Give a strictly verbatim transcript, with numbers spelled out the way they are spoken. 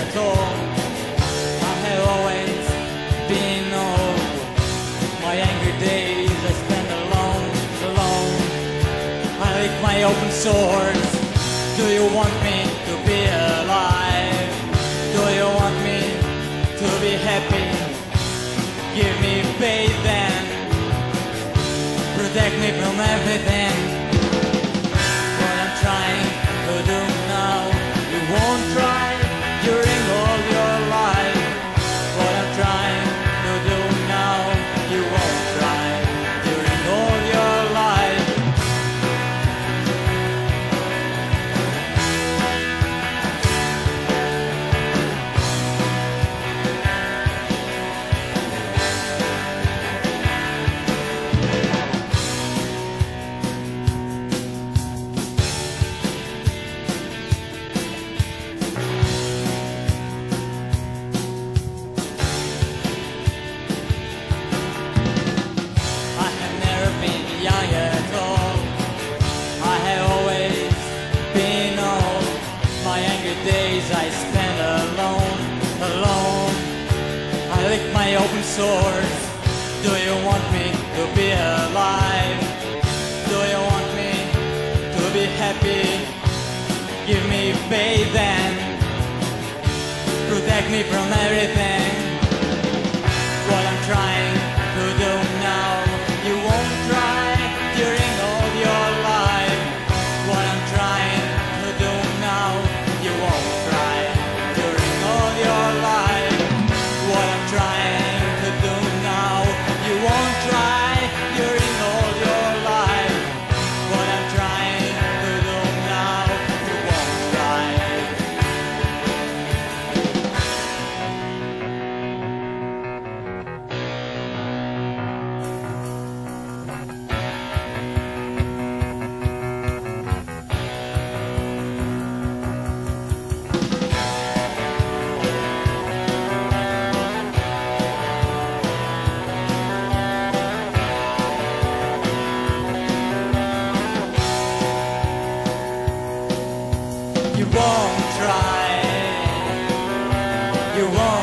at all. I have always been old. My angry days I spend alone, alone. I lick my open sores. Do you want me to be alive? Do you want me to be happy? Give me faith then. Protect me from everything. What I'm trying to do now, you won't try during all your life. What I'm trying to do now, you won't try during all your life. I spend alone, alone. I lick my open sores. Do you want me to be alive? Do you want me to be happy? Give me faith and protect me from everything. What I'm trying to do now, you won't try during all your life. What I'm trying to do now, you won't try during all your life. What I'm trying to do now, you won't try during all your life. What I'm trying to do now, you won't try. You won't try, you won't